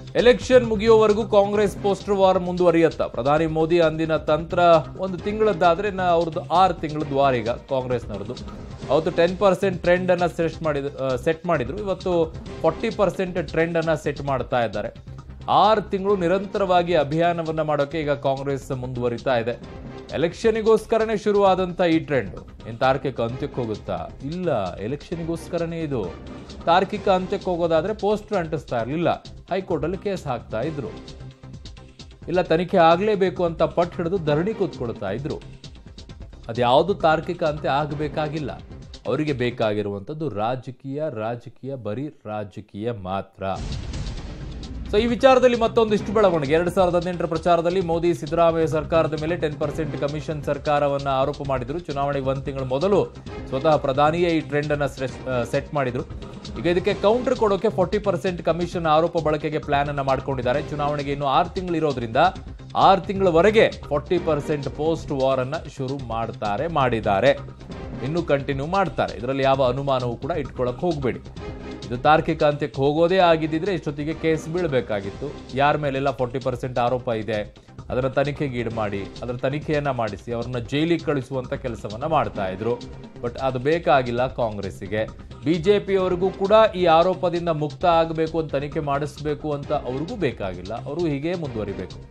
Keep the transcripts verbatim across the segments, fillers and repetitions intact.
Election ಮುಗಿಯೋವರೆಗೂ Congress poster war ಮುಂದುವರಿಯುತ್ತಾ? ಪ್ರಧಾನಿ ಮೋದಿ ಅಂದಿನ ತಂತ್ರ ಒಂದು ತಿಂಗಳದ್ದಾದ್ರೆ ಅವ್ರದ್ದು ಆರು ತಿಂಗಳದ್ದು ವಾರ ಈಗ ಕಾಂಗ್ರೆಸ್ನವ್ರದ್ದು. ಅವತ್ತು ಟೆನ್ ಪರ್ಸೆಂಟ್ ಟ್ರೆಂಡ್ ಅನ್ನ ಸೆಟ್ ಮಾಡಿದ್ರು ಸೆಟ್ ಮಾಡಿದ್ರು ಇವತ್ತು ಫಾರ್ಟಿ ಪರ್ಸೆಂಟ್ ಟ್ರೆಂಡ್ ಅನ್ನ ಸೆಟ್ ಮಾಡ್ತಾ ಇದ್ದಾರೆ. ಆರು ತಿಂಗಳು ನಿರಂತರವಾಗಿ ಅಭಿಯಾನವನ್ನ ಮಾಡೋಕೆ ಈಗ ಕಾಂಗ್ರೆಸ್ ಮುಂದುವರಿತಾ ಇದೆ. ಎಲೆಕ್ಷನಿಗೋಸ್ಕರನೇ ಶುರುವಾದಂತ ಈ ಟ್ರೆಂಡ್ ಏನ್ ತಾರ್ಕಿಕ ಅಂತ್ಯಕ್ಕೆ ಹೋಗುತ್ತಾ? ಇಲ್ಲ, ಎಲೆಕ್ಷನಿಗೋಸ್ಕರನೇ ಇದು. ತಾರ್ಕಿಕ ಅಂತ್ಯಕ್ಕೆ ಹೋಗೋದಾದ್ರೆ ಪೋಸ್ಟರ್ ಅಂಟಿಸ್ತಾ ಇರಲಿಲ್ಲ, ಹೈಕೋರ್ಟ್ ಅಲ್ಲಿ ಕೇಸ್ ಹಾಕ್ತಾ ಇದ್ರು. ಇಲ್ಲ, ತನಿಖೆ ಆಗ್ಲೇಬೇಕು ಅಂತ ಪಟ್ಟು ಹಿಡಿದು ಧರಣಿ ಕೂತ್ಕೊಳ್ತಾ ಇದ್ರು. ಅದ್ಯಾವುದು ತಾರ್ಕಿಕ ಅಂತ್ಯ ಆಗಬೇಕಾಗಿಲ್ಲ. ಅವರಿಗೆ ಬೇಕಾಗಿರುವಂಥದ್ದು ರಾಜಕೀಯ ರಾಜಕೀಯ ಬರೀ ರಾಜಕೀಯ ಮಾತ್ರ. ಸೊ ಈ ವಿಚಾರದಲ್ಲಿ ಮತ್ತೊಂದಿಷ್ಟು ಬೆಳವಣಿಗೆ. ಎರಡ್ ಸಾವಿರದ ಹದಿನೆಂಟರ ಪ್ರಚಾರದಲ್ಲಿ ಮೋದಿ ಸಿದ್ದರಾಮಯ್ಯ ಸರ್ಕಾರದ ಮೇಲೆ ಟೆನ್ ಪರ್ಸೆಂಟ್ ಕಮಿಷನ್ ಸರ್ಕಾರವನ್ನ ಆರೋಪ ಮಾಡಿದ್ರು. ಚುನಾವಣೆಗೆ ಒಂದು ತಿಂಗಳ ಮೊದಲು ಸ್ವತಃ ಪ್ರಧಾನಿಯೇ ಈ ಟ್ರೆಂಡ್ ಅನ್ನ ಸೆಟ್ ಮಾಡಿದ್ರು. ಈಗ ಇದಕ್ಕೆ ಕೌಂಟರ್ ಕೊಡೋಕೆ ಫಾರ್ಟಿ ಪರ್ಸೆಂಟ್ ಕಮಿಷನ್ ಆರೋಪ ಬಳಕೆಗೆ ಪ್ಲಾನ್ ಅನ್ನ ಮಾಡ್ಕೊಂಡಿದ್ದಾರೆ. ಚುನಾವಣೆಗೆ ಇನ್ನು ಆರು ತಿಂಗಳು ಇರೋದ್ರಿಂದ ಆರು ತಿಂಗಳವರೆಗೆ ಫಾರ್ಟಿ ಪರ್ಸೆಂಟ್ ಪೋಸ್ಟ್ ವಾರ್ ಅನ್ನ ಶುರು ಮಾಡ್ತಾರೆ ಮಾಡಿದ್ದಾರೆ ಇನ್ನು ಕಂಟಿನ್ಯೂ ಮಾಡ್ತಾರೆ. ಇದರಲ್ಲಿ ಯಾವ ಅನುಮಾನವೂ ಕೂಡ ಇಟ್ಕೊಳಕ್ ಹೋಗ್ಬೇಡಿ. ಇದು ತಾರ್ಕಿಕ ಅಂತ್ಯಕ್ಕೆ ಹೋಗೋದೇ ಆಗಿದ್ದಿದ್ರೆ ಇಷ್ಟೊತ್ತಿಗೆ ಕೇಸ್ ಬೀಳಬೇಕಾಗಿತ್ತು. ಯಾರ ಮೇಲೆಲ್ಲ ಫಾರ್ಟಿ ಪರ್ಸೆಂಟ್ ಆರೋಪ ಇದೆ ಅದರ ತನಿಖೆಗೆ ಈಡು ಮಾಡಿ ಅದರ ತನಿಖೆಯನ್ನ ಮಾಡಿಸಿ ಅವ್ರನ್ನ ಜೈಲಿಗೆ ಕಳಿಸುವಂತ ಕೆಲಸವನ್ನ ಮಾಡ್ತಾ ಇದ್ರು. ಬಟ್ ಅದು ಬೇಕಾಗಿಲ್ಲ ಕಾಂಗ್ರೆಸ್ಸಿಗೆ. ಬಿಜೆಪಿಯವರಿಗೂ ಕೂಡ ಈ ಆರೋಪದಿಂದ ಮುಕ್ತ ಆಗಬೇಕು ಅಂತ, ತನಿಖೆ ಮಾಡಿಸ್ಬೇಕು ಅಂತ ಅವ್ರಿಗೂ ಬೇಕಾಗಿಲ್ಲ. ಅವರು ಹೀಗೆ ಮುಂದುವರಿಬೇಕು.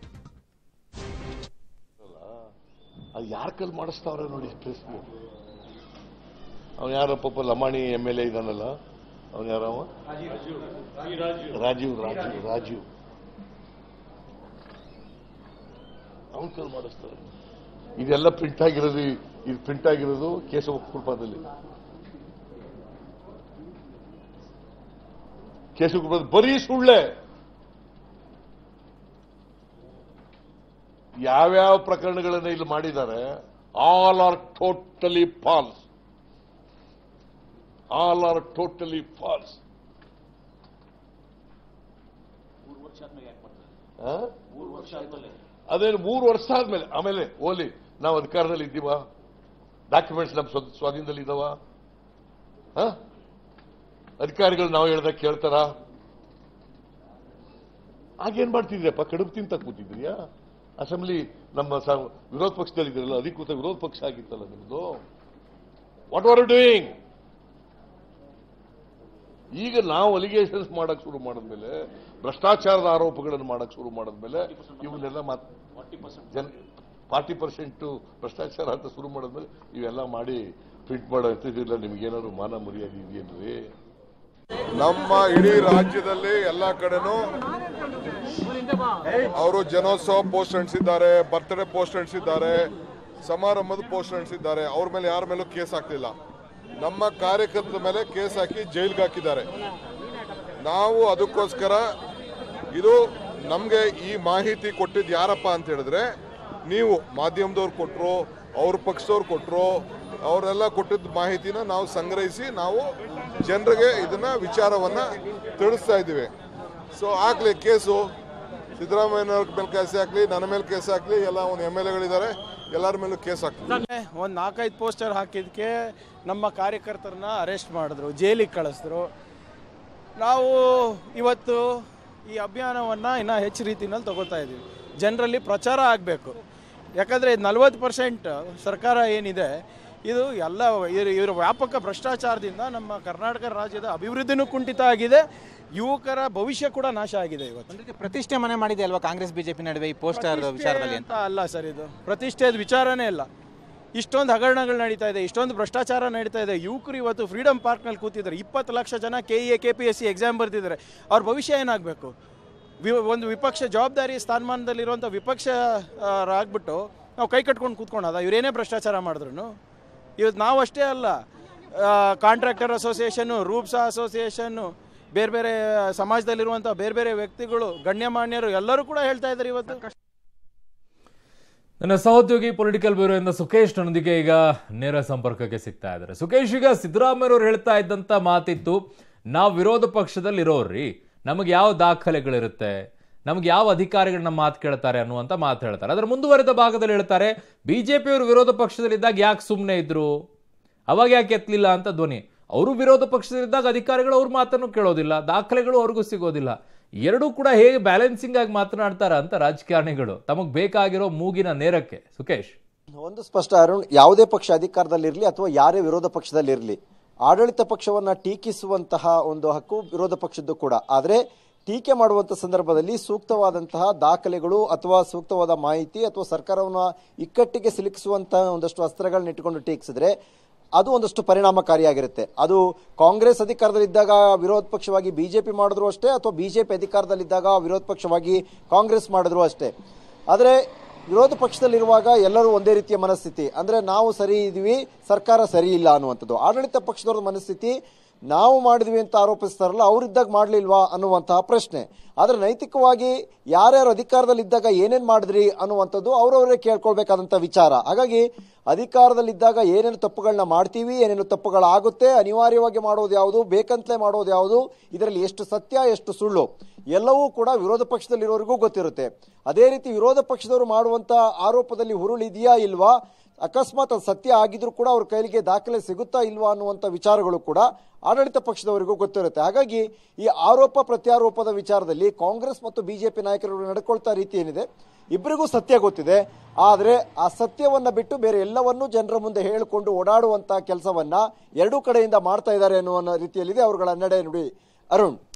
ಯಾರ ಕಲ್ ಮಾಡಿಸ್ತಾವ್ರೆ ನೋಡಿ. ಅವ್ನು ಯಾರ ಪಾಪ ಲಮಾಣಿ ಎಮ್ ಎಲ್ ಎ ಇದಾನಲ್ಲ, ಅವನು ಯಾರವ? ರಾಜೀವ್ ರಾಜೀವ್ ರಾಜೀವ್ ಅವನ್ ಕಲ್ ಮಾಡಿಸ್ತಾರೆ. ಇದೆಲ್ಲ ಪ್ರಿಂಟ್ ಆಗಿರೋದು ಇದು ಪ್ರಿಂಟ್ ಆಗಿರೋದು ಕೇಶವ ಕೃಪಾದಲ್ಲಿ. ಕೇಶವ ಕೃಪಾ ಬರೀ ಸುಳ್ಳೆ. ಯಾವ್ಯಾವ ಪ್ರಕರಣಗಳನ್ನ ಇಲ್ಲಿ ಮಾಡಿದ್ದಾರೆ, all are totally false. All are totally false. ಅದೇನು ಮೂರು ವರ್ಷ ಆದ್ಮೇಲೆ ಆಮೇಲೆ ಓಲಿ ನಾವು ಅಧಿಕಾರದಲ್ಲಿ ಇದ್ದೀವ? ಡಾಕ್ಯುಮೆಂಟ್ಸ್ ನಮ್ಮ ಸ್ವಾಧೀನದಲ್ಲಿ ಇದಾವ? ಅಧಿಕಾರಿಗಳು ನಾವು ಹೇಳ್ದಾಗ ಕೇಳ್ತಾರ? ಆಗೇನ್ ಮಾಡ್ತಿದ್ರಿಯಪ್ಪ? ಕಡುಬು ತಿಂತ ಕೂತಿದ್ರಿಯಾ? ಅಸೆಂಬ್ಲಿ ನಮ್ಮ ವಿರೋಧ ಪಕ್ಷದಲ್ಲಿ ಇದ್ರಲ್ಲ, ಅಧಿಕೃತ ವಿರೋಧ ಪಕ್ಷ ಆಗಿತ್ತಲ್ಲ ನಿಮ್ದು. What are you doing? ಈಗ ನಾವು ಅಲಿಗೇಷನ್ಸ್ ಮಾಡಕ್ ಶುರು ಮಾಡಿದ್ಮೇಲೆ, ಭ್ರಷ್ಟಾಚಾರದ ಆರೋಪಗಳನ್ನು ಮಾಡಕ್ ಶುರು ಮಾಡಿದ್ಮೇಲೆ ಇವನ್ನೆಲ್ಲ ಫಾರ್ಟಿ ಪರ್ಸೆಂಟ್ ಭ್ರಷ್ಟಾಚಾರ ಅಂತ ಶುರು ಮಾಡಿದ್ಮೇಲೆ ಇವೆಲ್ಲ ಮಾಡಿ ಫಿಟ್ ಮಾಡೋದಿಲ್ಲ. ನಿಮ್ಗೇನಾದ್ರು ಮಾನ ಮರ್ಯಾದೆ ಇದೆಯೇನ್ರಿ? ನಮ್ಮ ಇಡೀ ರಾಜ್ಯದಲ್ಲಿ ಎಲ್ಲಾ ಕಡೆನೂ ಅವರು ಜನೋತ್ಸವ ಪೋಸ್ಟ್ ಅಂಟಿಸಿದ್ದಾರೆ, ಬರ್ತ್ಡೇ ಪೋಸ್ಟ್ ಅಂಟಿಸಿದ್ದಾರೆ, ಸಮಾರಂಭದ ಪೋಸ್ಟ್ ಅಂಟಿಸಿದ್ದಾರೆ. ಅವ್ರ ಮೇಲೆ ಯಾರ ಮೇಲೂ ಕೇಸ್ ಹಾಕ್ಲಿಲ್ಲ. ನಮ್ಮ ಕಾರ್ಯಕರ್ತರ ಮೇಲೆ ಕೇಸ್ ಹಾಕಿ ಜೈಲ್ಗೆ ಹಾಕಿದ್ದಾರೆ. ನಾವು ಅದಕ್ಕೋಸ್ಕರ ಇದು ನಮಗೆ ಈ ಮಾಹಿತಿ ಕೊಟ್ಟಿದ್ದು ಯಾರಪ್ಪ ಅಂತ ಹೇಳಿದ್ರೆ, ನೀವು ಮಾಧ್ಯಮದವ್ರು ಕೊಟ್ಟರು, ಅವ್ರ ಪಕ್ಷದವ್ರು ಕೊಟ್ಟರು, ಅವರೆಲ್ಲ ಕೊಟ್ಟಿದ್ದ ಮಾಹಿತಿನ ನಾವು ಸಂಗ್ರಹಿಸಿ ನಾವು ಜನರಿಗೆ ಇದನ್ನ ವಿಚಾರವನ್ನ ತಿಳಿಸ್ತಾ ಇದ್ದೀವಿ. ಸೊ ಹಾಕ್ಲಿ ಕೇಸು, ಸಿದ್ದರಾಮಯ್ಯನವ್ರ ಮೇಲೆ ಕೇಸ್ ಹಾಕ್ಲಿ, ನನ್ನ ಮೇಲೆ ಕೇಸ್ ಹಾಕ್ಲಿ, ಎಲ್ಲ ಒಂದು ಎಮ್ ಎಲ್ ಎಗಳಿದ್ದಾರೆ, ಎಲ್ಲರ ಮೇಲೂ ಕೇಸ್ ಹಾಕ್ತಾರೆ. ಒಂದು ನಾಲ್ಕೈದು ಪೋಸ್ಟರ್ ಹಾಕಿದ್ದಕ್ಕೆ ನಮ್ಮ ಕಾರ್ಯಕರ್ತರನ್ನ ಅರೆಸ್ಟ್ ಮಾಡಿದ್ರು, ಜೈಲಿಗೆ ಕಳಿಸಿದ್ರು. ನಾವು ಇವತ್ತು ಈ ಅಭಿಯಾನವನ್ನು ಇನ್ನೂ ಹೆಚ್ಚು ರೀತಿಯಲ್ಲಿ ತಗೋತಾ ಇದ್ದೀವಿ. ಜನರಲ್ಲಿ ಪ್ರಚಾರ ಆಗಬೇಕು. ಯಾಕಂದರೆ ನಲ್ವತ್ತು ಪರ್ಸೆಂಟ್ ಸರ್ಕಾರ ಏನಿದೆ ಇದು ಎಲ್ಲ ಇವರ ವ್ಯಾಪಕ ಭ್ರಷ್ಟಾಚಾರದಿಂದ ನಮ್ಮ ಕರ್ನಾಟಕ ರಾಜ್ಯದ ಅಭಿವೃದ್ಧಿನೂ ಕುಂಠಿತ ಆಗಿದೆ, ಯುವಕರ ಭವಿಷ್ಯ ಕೂಡ ನಾಶ ಆಗಿದೆ. ಇವತ್ತು ಪ್ರತಿಷ್ಠೆ ಮನೆ ಮಾಡಿದೆ ಅಲ್ವಾ ಕಾಂಗ್ರೆಸ್ ಬಿಜೆಪಿ ನಡುವೆ ಈ ಪೋಸ್ಟರ್ ವಿಚಾರದಲ್ಲಿ ಅಂತ? ಅಲ್ಲ ಸರ್, ಇದು ಪ್ರತಿಷ್ಠೆದ ವಿಚಾರನೇ ಇಲ್ಲ. ಇಷ್ಟೊಂದು ಹಗರಣಗಳು ನಡೀತಾ ಇದೆ, ಇಷ್ಟೊಂದು ಭ್ರಷ್ಟಾಚಾರ ನಡೀತಾ ಇದೆ. ಯುವಕರು ಇವತ್ತು ಫ್ರೀಡಮ್ ಪಾರ್ಕ್ನಲ್ಲಿ ಕೂತಿದ್ದಾರೆ. ಇಪ್ಪತ್ತು ಲಕ್ಷ ಜನ K E A K P S C exam ಬರ್ತಿದ್ದಾರೆ. ಅವ್ರ ಭವಿಷ್ಯ ಏನಾಗಬೇಕು? ವಿ ಒಂದು ವಿಪಕ್ಷ ಜವಾಬ್ದಾರಿ ಸ್ಥಾನಮಾನದಲ್ಲಿರುವಂಥ ವಿಪಕ್ಷ ಆಗ್ಬಿಟ್ಟು ನಾವು ಕೈ ಕಟ್ಕೊಂಡು ಕೂತ್ಕೊಳ್ಳೋದ? ಇವರೇನೇ ಭ್ರಷ್ಟಾಚಾರ ಮಾಡಿದ್ರು. ಇವತ್ತು ನಾವು ಅಷ್ಟೇ ಅಲ್ಲ, ಕಾಂಟ್ರಾಕ್ಟರ್ ಅಸೋಸಿಯೇಷನ್ನು, ರೂಪ್ಸಾ ಅಸೋಸಿಯೇಷನ್ನು, ಬೇರೆ ಬೇರೆ ಸಮಾಜದಲ್ಲಿರುವಂಥ ಬೇರೆ ಬೇರೆ ವ್ಯಕ್ತಿಗಳು, ಗಣ್ಯಮಾನ್ಯರು ಎಲ್ಲರೂ ಕೂಡ ಹೇಳ್ತಾ ಇದ್ದಾರೆ ಇವತ್ತು. ನನ್ನ ಸಹೋದ್ಯೋಗಿ ಪೊಲಿಟಿಕಲ್ ಬ್ಯೂರೋ ಇಂದ ಸುಖೇಶ್ ನೊಂದಿಗೆ ಈಗ ನೇರ ಸಂಪರ್ಕಕ್ಕೆ ಸಿಗ್ತಾ ಇದ್ದಾರೆ. ಸುಖೇಶ್, ಈಗ ಸಿದ್ದರಾಮಯ್ಯವರು ಹೇಳ್ತಾ ಇದ್ದಂತ ಮಾತಿತ್ತು, ನಾವು ವಿರೋಧ ಪಕ್ಷದಲ್ಲಿ ಇರೋರ್ರಿ, ನಮಗೆ ಯಾವ ದಾಖಲೆಗಳಿರುತ್ತೆ, ನಮ್ಗೆ ಯಾವ ಅಧಿಕಾರಿಗಳು ನಮ್ಮ ಮಾತು ಕೇಳ್ತಾರೆ ಅನ್ನುವಂತ ಮಾತು ಹೇಳ್ತಾರೆ. ಅದರ ಮುಂದುವರೆದ ಭಾಗದಲ್ಲಿ ಹೇಳ್ತಾರೆ, ಬಿಜೆಪಿಯವರು ವಿರೋಧ ಪಕ್ಷದಲ್ಲಿದ್ದಾಗ ಯಾಕೆ ಸುಮ್ಮನೆ ಇದ್ರು, ಅವಾಗ ಯಾಕೆ ಎತ್ತಲಿಲ್ಲ ಅಂತ ಧ್ವನಿ. ಅವರು ವಿರೋಧ ಪಕ್ಷದಲ್ಲಿದ್ದಾಗ ಅಧಿಕಾರಿಗಳು ಅವ್ರ ಮಾತನ್ನು ಕೇಳೋದಿಲ್ಲ, ದಾಖಲೆಗಳು ಅವ್ರಿಗೂ ಸಿಗೋದಿಲ್ಲ. ಎರಡೂ ಕೂಡ ಹೇಗೆ ಬ್ಯಾಲೆನ್ಸಿಂಗ್ ಆಗಿ ಮಾತನಾಡ್ತಾರ ಅಂತ ರಾಜಕಾರಣಿಗಳು ತಮಗ್ ಬೇಕಾಗಿರೋ ಮೂಗಿನ ನೇರಕ್ಕೆ. ಸುಖೇಶ್, ಒಂದು ಸ್ಪಷ್ಟ ಅರುಣ್, ಯಾವುದೇ ಪಕ್ಷ ಅಧಿಕಾರದಲ್ಲಿರಲಿ ಅಥವಾ ಯಾರೇ ವಿರೋಧ ಪಕ್ಷದಲ್ಲಿರಲಿ, ಆಡಳಿತ ಪಕ್ಷವನ್ನ ಟೀಕಿಸುವಂತಹ ಒಂದು ಹಕ್ಕು ವಿರೋಧ ಪಕ್ಷದ್ದು ಕೂಡ. ಆದರೆ ಟೀಕೆ ಮಾಡುವಂತ ಸಂದರ್ಭದಲ್ಲಿ ಸೂಕ್ತವಾದಂತಹ ದಾಖಲೆಗಳು ಅಥವಾ ಸೂಕ್ತವಾದ ಮಾಹಿತಿ ಅಥವಾ ಸರ್ಕಾರವನ್ನು ಇಕ್ಕಟ್ಟಿಗೆ ಸಿಲುಕಿಸುವಂತಹ ಒಂದಷ್ಟು ಅಸ್ತ್ರಗಳನ್ನ ಇಟ್ಟುಕೊಂಡು ಟೀಕಿಸಿದ್ರೆ ಅದು ಒಂದಷ್ಟು ಪರಿಣಾಮಕಾರಿಯಾಗಿರುತ್ತೆ. ಅದು ಕಾಂಗ್ರೆಸ್ ಅಧಿಕಾರದಲ್ಲಿದ್ದಾಗ ವಿರೋಧ ಪಕ್ಷವಾಗಿ ಬಿಜೆಪಿ ಮಾಡಿದ್ರು ಅಷ್ಟೇ, ಅಥವಾ ಬಿಜೆಪಿ ಅಧಿಕಾರದಲ್ಲಿದ್ದಾಗ ವಿರೋಧ ಪಕ್ಷವಾಗಿ ಕಾಂಗ್ರೆಸ್ ಮಾಡಿದ್ರು ಅಷ್ಟೇ. ಆದರೆ ವಿರೋಧ ಪಕ್ಷದಲ್ಲಿರುವಾಗ ಎಲ್ಲರೂ ಒಂದೇ ರೀತಿಯ ಮನಸ್ಥಿತಿ, ಅಂದ್ರೆ ನಾವು ಸರಿ ಇದೀವಿ, ಸರ್ಕಾರ ಸರಿ ಇಲ್ಲ ಅನ್ನುವಂಥದ್ದು. ಆಡಳಿತ ಪಕ್ಷದವ್ರ ಮನಸ್ಥಿತಿ ನಾವು ಮಾಡಿದ್ವಿ ಅಂತ ಆರೋಪಿಸ್ತಾರಲ್ಲ, ಅವರಿದ್ದಾಗ ಮಾಡ್ಲಿಲ್ವಾ ಅನ್ನುವಂತಹ ಪ್ರಶ್ನೆ. ಆದ್ರೆ ನೈತಿಕವಾಗಿ ಯಾರ್ಯಾರು ಅಧಿಕಾರದಲ್ಲಿದ್ದಾಗ ಏನೇನ್ ಮಾಡಿದ್ರಿ ಅನ್ನುವಂಥದ್ದು ಅವ್ರವರೇ ಕೇಳ್ಕೊಳ್ಬೇಕಾದಂತ ವಿಚಾರ. ಹಾಗಾಗಿ ಅಧಿಕಾರದಲ್ಲಿದ್ದಾಗ ಏನೇನು ತಪ್ಪುಗಳನ್ನ ಮಾಡ್ತೀವಿ, ಏನೇನು ತಪ್ಪುಗಳಾಗುತ್ತೆ, ಅನಿವಾರ್ಯವಾಗಿ ಮಾಡೋದು ಯಾವುದು, ಬೇಕಂತಲೇ ಮಾಡೋದು ಯಾವುದು, ಇದರಲ್ಲಿ ಎಷ್ಟು ಸತ್ಯ ಎಷ್ಟು ಸುಳ್ಳು ಎಲ್ಲವೂ ಕೂಡ ವಿರೋಧ ಪಕ್ಷದಲ್ಲಿರೋರಿಗೂ ಗೊತ್ತಿರುತ್ತೆ. ಅದೇ ರೀತಿ ವಿರೋಧ ಪಕ್ಷದವರು ಮಾಡುವಂತ ಆರೋಪದಲ್ಲಿ ಹುರುಳಿದೆಯಾ ಇಲ್ವಾ, ಅಕಸ್ಮಾತ್ ಅದು ಸತ್ಯ ಆಗಿದ್ರು ಕೂಡ ಅವ್ರ ಕೈಲಿಗೆ ದಾಖಲೆ ಸಿಗುತ್ತಾ ಇಲ್ವಾ ಅನ್ನುವಂಥ ವಿಚಾರಗಳು ಕೂಡ ಆಡಳಿತ ಪಕ್ಷದವರಿಗೂ ಗೊತ್ತಿರುತ್ತೆ. ಹಾಗಾಗಿ ಈ ಆರೋಪ ಪ್ರತ್ಯಾರೋಪದ ವಿಚಾರದಲ್ಲಿ ಕಾಂಗ್ರೆಸ್ ಮತ್ತು ಬಿಜೆಪಿ ನಾಯಕರು ನಡ್ಕೊಳ್ತಾ ರೀತಿ ಏನಿದೆ, ಇಬ್ಬರಿಗೂ ಸತ್ಯ ಗೊತ್ತಿದೆ. ಆದರೆ ಆ ಸತ್ಯವನ್ನ ಬಿಟ್ಟು ಬೇರೆ ಎಲ್ಲವನ್ನೂ ಜನರ ಮುಂದೆ ಹೇಳಿಕೊಂಡು ಓಡಾಡುವಂತಹ ಕೆಲಸವನ್ನ ಎರಡೂ ಕಡೆಯಿಂದ ಮಾಡ್ತಾ ಇದ್ದಾರೆ ಅನ್ನುವ ರೀತಿಯಲ್ಲಿದೆ ಅವರುಗಳ ನಡೆ ನುಡಿ. ಅರುಣ್.